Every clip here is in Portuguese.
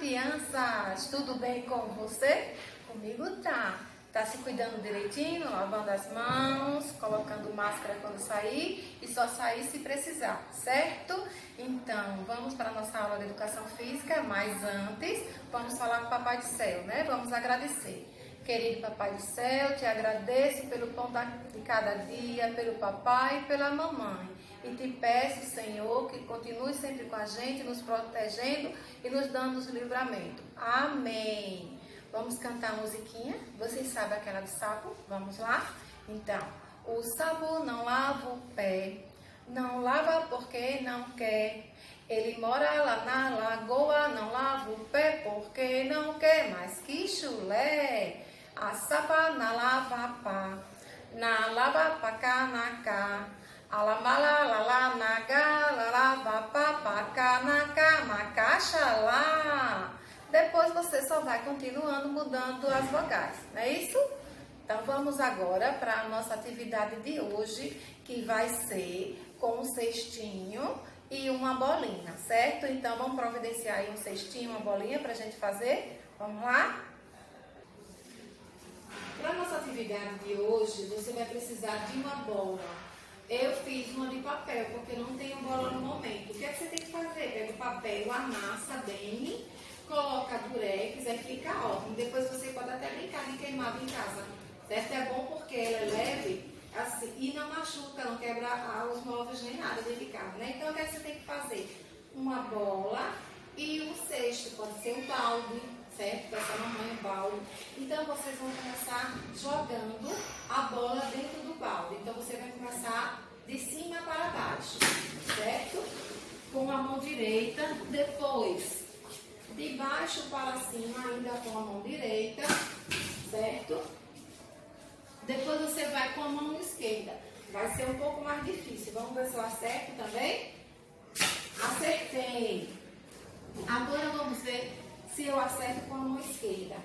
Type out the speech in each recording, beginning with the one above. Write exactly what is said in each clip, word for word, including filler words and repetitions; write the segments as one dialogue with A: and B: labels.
A: crianças! Tudo bem com você? Comigo tá. Tá se cuidando direitinho, lavando as mãos, colocando máscara quando sair e só sair se precisar, certo? Então, vamos para a nossa aula de Educação Física, mas antes, vamos falar com o Papai do Céu, né? Vamos agradecer. Querido Papai do Céu, te agradeço pelo pão de cada dia, pelo papai e pela mamãe. E te peço, Senhor, que continue sempre com a gente, nos protegendo e nos dando os livramentos. Amém. Vamos cantar a musiquinha? Vocês sabem aquela do sapo? Vamos lá? Então, o sapo não lava o pé, não lava porque não quer. Ele mora lá na lagoa, não lava o pé porque não quer. Mas que chulé! A sapa na lava pá, na lava pá cá na cá. Alamala la la na ga, la lava pá pá cá na cá, macaxa lá. Depois você só vai continuando mudando as vogais, não é isso? Então vamos agora para a nossa atividade de hoje, que vai ser com um cestinho e uma bolinha, certo? Então vamos providenciar aí um cestinho, uma bolinha para a gente fazer? Vamos lá? Para a nossa atividade de hoje, você vai precisar de uma bola. Eu fiz uma de papel, porque não tenho bola no momento. O que é que você tem que fazer? Pega o papel, amassa bem, coloca durex, aí fica ótimo. Depois você pode até brincar de queimado em casa, certo? É bom porque ela é leve assim, e não machuca, não quebra os móveis nem nada dentro de casa, né? Então o que é que você tem que fazer? Uma bola e um cesto, pode ser um balde, certo? Dessa mamãe, um balde. Então vocês vão começar jogando a bola dentro do balde. Então você vai começar de cima para baixo, certo? Com a mão direita, depois de baixo para cima, ainda com a mão direita, certo? Depois você vai com a mão esquerda. Vai ser um pouco mais difícil. Vamos ver se eu acerto também. Acertei. Agora vamos ver se eu acerto com a mão esquerda.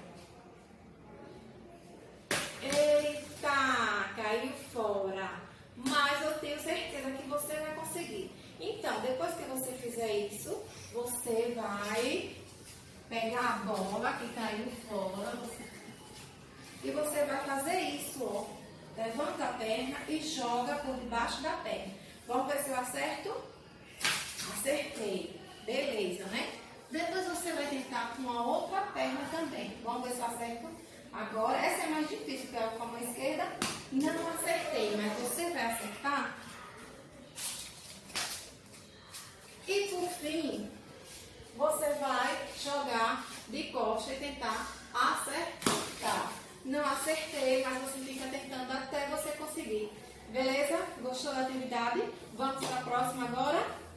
A: Eita, caiu fora. Mas eu tenho certeza que você vai conseguir. Então, depois que você fizer isso, você vai pegar a bola que caiu fora. E você vai fazer isso, ó. Levanta a perna e joga por debaixo da perna. Vamos ver se eu acerto? Acertei. Beleza, né? Depois você vai tentar com a outra perna também. Vamos ver se eu acerto. Agora, essa é mais difícil, porque eu com a mão esquerda não acertei, mas você vai acertar. E por fim, você vai jogar de costa e tentar acertar. Não acertei, mas você fica tentando até você conseguir. Beleza? Gostou da atividade? Vamos para a próxima agora?